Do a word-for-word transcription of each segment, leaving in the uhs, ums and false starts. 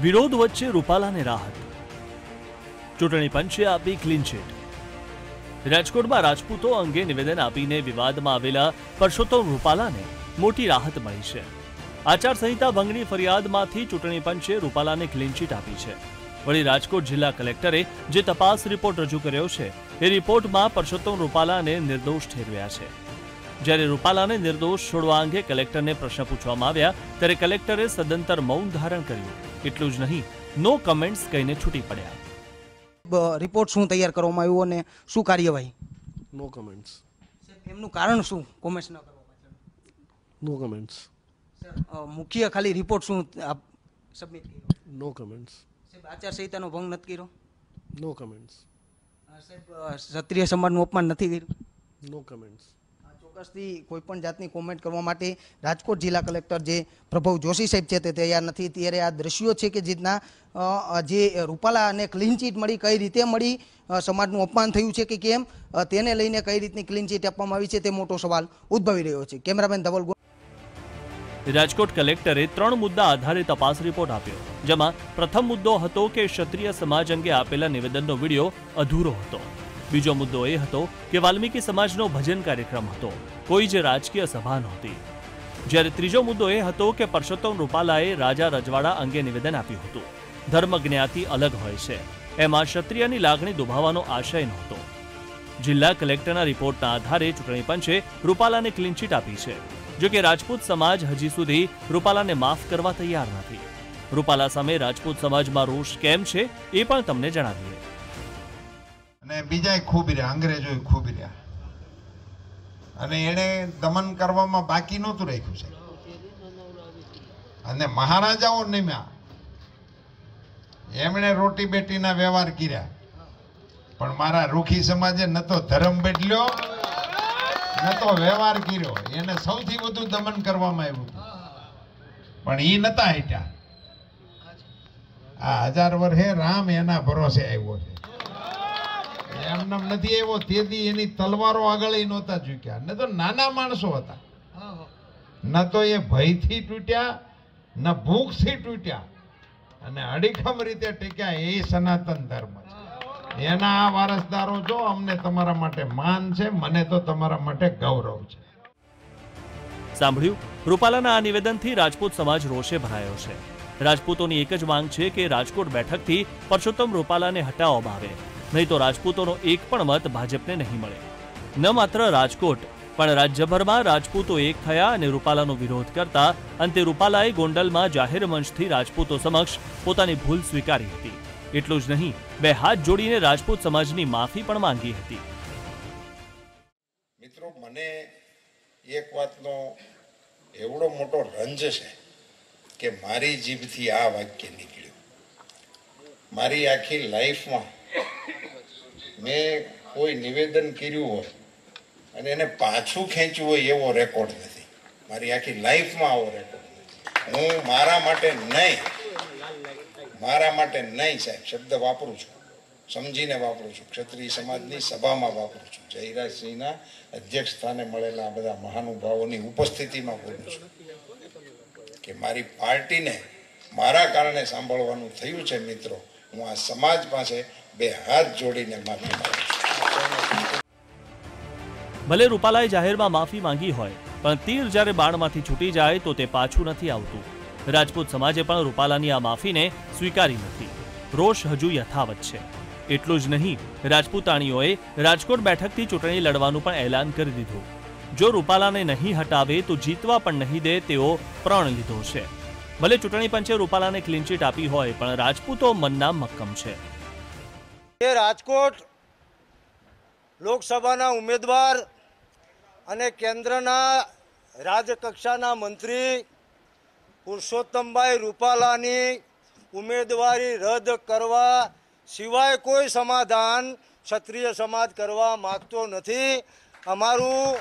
વિરોધ વચ્ચે રૂપાલાને રાહત, ચૂંટણી પંચે આપી ક્લીન ચીટ। રાજકોટમાં રાજપૂતો અંગે નિવેદન આપીને વિવાદમાં આવેલા પરસોત્તમ રૂપાલાને મોટી રાહત મળી છે। આચારસંહિતા ભંગની ફરિયાદમાંથી ચૂંટણી પંચે રૂપાલાને ક્લીન ચીટ આપી છે। વળી રાજકોટ જિલ્લા કલેક્ટરે જે તપાસ રિપોર્ટ રજૂ કર્યો છે એ રિપોર્ટમાં પરસોત્તમ રૂપાલાને નિર્દોષ ઠેરવ્યા છે। જ્યારે રૂપાલાને નિર્દોષ છોડવા અંગે કલેક્ટરને પ્રશ્ન પૂછવામાં આવ્યા ત્યારે કલેક્ટરે સદંતર મૌન ધારણ કર્યું। એટલું જ નહીં, નો કમેન્ટ્સ કહીને છૂટી પડ્યા। રિપોર્ટ શું તૈયાર કરવામાં આવ્યો અને શું કાર્યવાહી? No comments. એમનું કારણ શું કોમેન્ટ્સ ન કરવા પાછળ? No comments. મુખ્ય ખાલી રિપોર્ટ શું સબમિટ કર્યો? No comments. સાહેબ આચારસંહિતાનો ભંગ નથી કર્યો? No comments. સાહેબ ક્ષત્રિય સમાજનું અપમાન નથી કર્યું? No comments. ચોક્કસથી કોઈ પણ જાતની કોમેન્ટ કરવા માટે રાજકોટ જિલ્લા કલેક્ટર જે પ્રભવ જોશી સાહેબ છે તે તૈયાર નથી। ત્યારે આ દ્રશ્યો છે કે જેના જે રૂપાલા અને ક્લીન ચીટ મળી, કઈ રીતે મળી, સમાજનું અપમાન થયું છે કે કેમ, તેને લઈને કઈ રીતની ક્લીન ચીટ આપવામાં આવી છે તે મોટો સવાલ ઉદ્ભવી રહ્યો છે। કેમેરામેન ધવલ રાજકોટ કલેક્ટરે ત્રણ મુદ્દા આધારે તપાસ રિપોર્ટ આપ્યો, જેમાં પ્રથમ મુદ્દો હતો કે ક્ષત્રિય સમાજ અંગે આપેલા નિવેદનનો વિડીયો અધૂરો હતો। બીજો મુદ્દો એ હતો કે વાલ્મીકી સમાજનો ભજન કાર્યક્રમ હતો, કોઈ જ રાજકીય સભા નહોતી। જ્યારે ત્રીજો મુદ્દો એ હતો કે પરસોત્તમ રૂપાલાએ રાજા રજવાડા અંગે નિવેદન આપ્યું હતું। ધર્મ જ્ઞાતિ અલગ હોય છે, એમાં ક્ષત્રિયની લાગણી દુભાવવાનો આશય નહોતો। જિલ્લા કલેક્ટરના રિપોર્ટના આધારે ચૂંટણી પંચે રૂપાલાને ક્લીન ચીટ આપી છે। જો કે રાજપૂત સમાજ હજી સુધી રૂપાલાને માફ કરવા તૈયાર નથી। રૂપાલા સામે રાજપૂત સમાજમાં રોષ કેમ છે એ પણ તમને જણાવીએ। અને બીજા ખૂબ રહ્યા, અંગ્રેજો ખૂબ રહ્યા, અને એને દમન કરવામાં બાકી નહોતું રાખ્યું છે। અને મહારાજાઓ નિમ્યા, એમણે રોટી બેટીના વ્યવહાર કર્યા, પણ મારા રૂખી સમાજે ન તો ધર્મ બદલ્યો ન તો વ્યવહાર કર્યો। એને સૌથી વધુ દમન કરવામાં આવ્યું, પણ એ નતા હટ્યા। આ હજાર વર્ષે રામ એના ભરોસે આવ્યો છે, એમને નથી આવ્યો। તેથી એની તલવારો આગળ નહોતા ઝૂક્યા, ન તો નાના માણસો હતા, ન તો એ ભયથી તૂટ્યા ન ભૂખથી તૂટ્યા, અને અડીખમ રીતે ટીક્યા। એ સનાતન ધર્મ છે, એના આ વારસદારો છો। અમને તમારા માટે માન છે, મને તો તમારા માટે ગૌરવ છે। સાંભળ્યું, રૂપાલાના આ નિવેદનથી રાજપૂત સમાજ રોષે ભરાયો છે। રાજપૂતોની એક જ માંગ છે કે રાજકોટ બેઠકથી પરસોત્તમ રૂપાલાને હટાવવામાં આવે, નહીં તો રાજપૂતોનો એક પણ મત ભાજપને નહીં મળે। ન માત્ર રાજકોટ પણ રાજ્યભરમાં રાજપૂતો એક થયા અને રૂપાલાનો વિરોધ કરતા અંતે રૂપાલાએ ગોંડલમાં જાહેર મંચથી રાજપૂતો સમક્ષ પોતાની ભૂલ સ્વીકારી હતી। એટલું જ નહીં, બે હાથ જોડીને રાજપૂત સમાજની માફી પણ માંગી હતી। મિત્રો, મને એક વાતનો એવડો મોટો રંજ છે કે મારી જીભથી આ વાક્ય નીકળ્યું। મારી આખી લાઈફમાં મેં કોઈ નિવેદન કર્યું હોય અને એને પાછું ખેંચ્યું હોય એવો રેકોર્ડ નથી। મારી આખી લાઈફમાં આવો રેકોર્ડ નથી। હું મારા માટે નહીં, મારા માટે નહીં સાહેબ શબ્દ વાપરું છું, સમજીને વાપરું છું, ક્ષત્રિય સમાજની સભામાં વાપરું છું, જયરાજસિંહના અધ્યક્ષ સ્થાને મળેલા બધા મહાનુભાવોની ઉપસ્થિતિમાં બોલું છું કે મારી પાર્ટીને મારા કારણે સાંભળવાનું થયું છે। મિત્રો, હું આ સમાજ પાસે બે હાથ જોડીને માફી માંગુ છું। ભલે રૂપાલાએ જાહેરમાં માફી માંગી હોય, પણ તીર જ્યારે બાણમાંથી છૂટી જાય તો તે પાછું નથી આવતું। રાજપૂત સમાજે પણ રૂપાલાની આ માફીને સ્વીકારી નથી। રોષ હજુ યથાવત છે। એટલું જ નહીં, રાજપૂતાણીઓએ રાજકોટ બેઠકથી ચૂંટણી લડવાનું પણ એલાન કરી દીધું। જો રૂપાલાને નહીં હટાવે તો જીતવા પણ નહીં દે તેવો પ્રણ લીધો છે। ભલે ચૂંટણી પંચે રૂપાલાને ક્લીન ચીટ આપી હોય, પણ રાજપૂતો મનના મક્કમ છે। રાજકોટ લોકસભાના ઉમેદવાર અને કેન્દ્રના રાજકક્ષાના મંત્રી પુરુષોત્તમભાઈ રૂપાલાની ઉમેદવારી રદ કરવા સિવાય કોઈ સમાધાન ક્ષત્રિય સમાજ કરવા માંગતો નથી। અમારું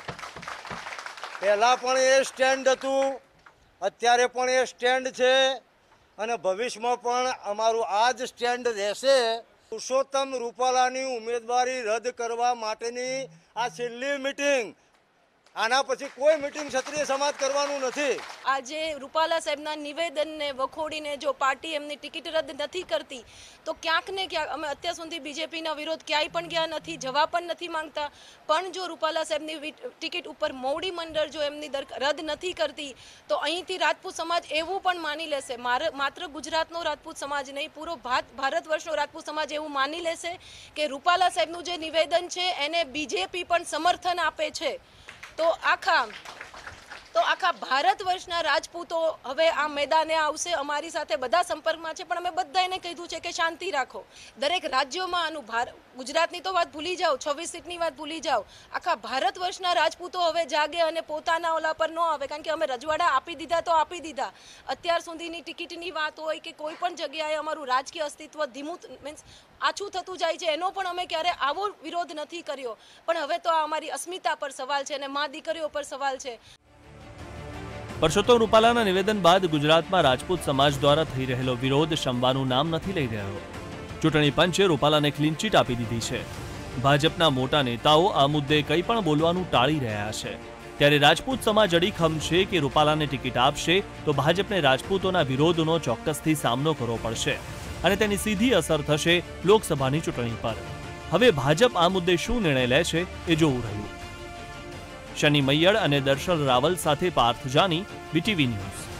પહેલાં પણ એ સ્ટેન્ડ હતું, અત્યારે પણ એ સ્ટેન્ડ છે અને ભવિષ્યમાં પણ અમારું આ જ સ્ટેન્ડ રહેશે। પુરુષોત્તમ રૂપાલાની ઉમેદવારી રદ કરવા માટેની આ છેલ્લી મિટિંગ આના પછી કોઈ મિટિંગ ક્ષત્રિય સમાજ કરવાનું નથી. આજે રૂપાલા સાહેબના નિવેદનને વખોડીને જો પાર્ટી એમની ટિકિટ રદ નથી કરતી તો ક્યાંક ને ક્યાંક અમે અત્યાર સુધી બીજેપીના વિરોધ ક્યાંય પણ ગયા નથી, જવા પણ નથી માંગતા. પણ જો રૂપાલા સાહેબની ટિકિટ ઉપર મોવડી મંડળ જો એમની રદ નથી કરતી તો અહીંથી રાજપૂત સમાજ એવું પણ માની લેશે, માત્ર ગુજરાતનો રાજપૂત સમાજ નહીં, પૂરો ભારત વર્ષનો રાજપૂત સમાજ એવું માની લેશે કે રૂપાલા સાહેબનું જે નિવેદન છે એને બીજેપી પણ સમર્થન આપે છે. તો આખા તો આખા ભારત વર્ષના રાજપૂતો હવે આ મેદાને આવશે. અમારી સાથે બધા સંપર્કમાં છે, પણ અમે બધા એને કીધું છે કે શાંતિ રાખો. દરેક રાજ્યોમાં આનું ભાર ગુજરાતની તો વાત ભૂલી જાઓ, છવ્વીસ સીટની વાત ભૂલી જાઓ. આખા ભારત વર્ષના રાજપૂતો હવે જાગે અને પોતાના ઓલા પર ન આવે, કારણ કે અમે રજવાડા આપી દીધા તો આપી દીધા. અત્યાર સુધીની ટિકિટની વાત હોય કે કોઈ પણ જગ્યાએ અમારું રાજકીય અસ્તિત્વ ધીમું મીન્સ આછું થતું જાય છે, એનો પણ અમે ક્યારે આવો વિરોધ નથી કર્યો. પણ હવે તો આ અમારી અસ્મિતા પર સવાલ છે અને મા દીકરીઓ પર સવાલ છે. પરસોત્તમ રૂપાલાના નિવેદન બાદ ગુજરાતમાં રાજપૂત સમાજ દ્વારા થઈ રહેલો વિરોધ શમવાનું નામ નથી લઈ રહ્યો. ચૂંટણી પંચે રૂપાલાને ક્લીન ચીટ આપી દીધી છે. ભાજપના મોટા નેતાઓ આ મુદ્દે કંઈ પણ બોલવાનું ટાળી રહ્યા છે. ત્યારે રાજપૂત સમાજ અડીખમ છે કે રૂપાલાને ટિકિટ આપશે તો ભાજપને રાજપૂતોના વિરોધનો ચોક્કસથી સામનો કરવો પડશે અને તેની સીધી અસર થશે લોકસભાની ચૂંટણી પર. હવે ભાજપ આ મુદ્દે શું નિર્ણય લે છે એ જોવું રહ્યું. શનિ મૈયડ અને દર્શન રાવલ સાથે પાર્થ જાની, બીટીવી ન્યૂઝ.